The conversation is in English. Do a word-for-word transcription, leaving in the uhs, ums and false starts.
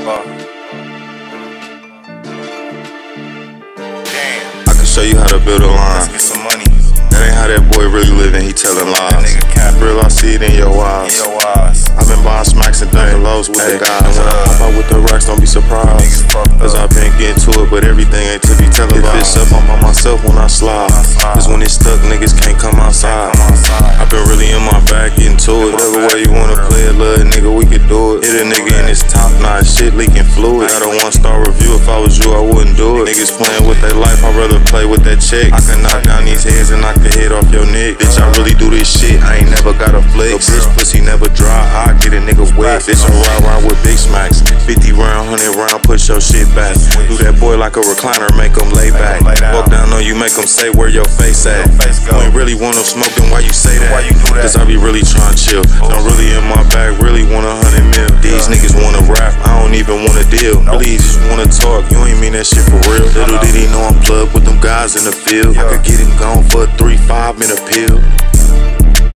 I can show you how to build a line. Let's get some money. That ain't how that boy really living, he telling lies. Nigga cap. Real, I see it in your eyes. In your eyes. I've been buying smacks and dunking lows with Hey, the guys. When I hop out with the racks, don't be surprised. Niggas fucked Cause up. I've been getting to it, but everything ain't to be televised. If it's up, I'm by myself when I slide. Cause when it's stuck, niggas can't come outside. I've been really in my bag getting to it. Whatever way you wanna play it, little nigga, we can do it. Hit a nigga in his top notch, shit leaking fluid. Got a one star review, if I was you, I wouldn't do it. Niggas playing with their life, I'd rather play with that check. I can knock down these heads and knock the head off your neck. Bitch, I really do this shit, I ain't never got a flex. A bitch pussy never dry, I get a nigga wet. Bitch, I ride around with big smacks. fifty round, one hundred round, push your shit back. Do that boy like a recliner, make him lay back. Walk down on you, make him say where your face at. You ain't really want him smoking, why you say that? Cause I be really trying to chill. Don't really in my bag, really want a hundred mil. These niggas wanna rap, I don't even wanna deal. Really just wanna talk, you ain't mean that shit for real. Little did he know I'm plugged with them guys in the field. I could get him gone for a three five in a pill.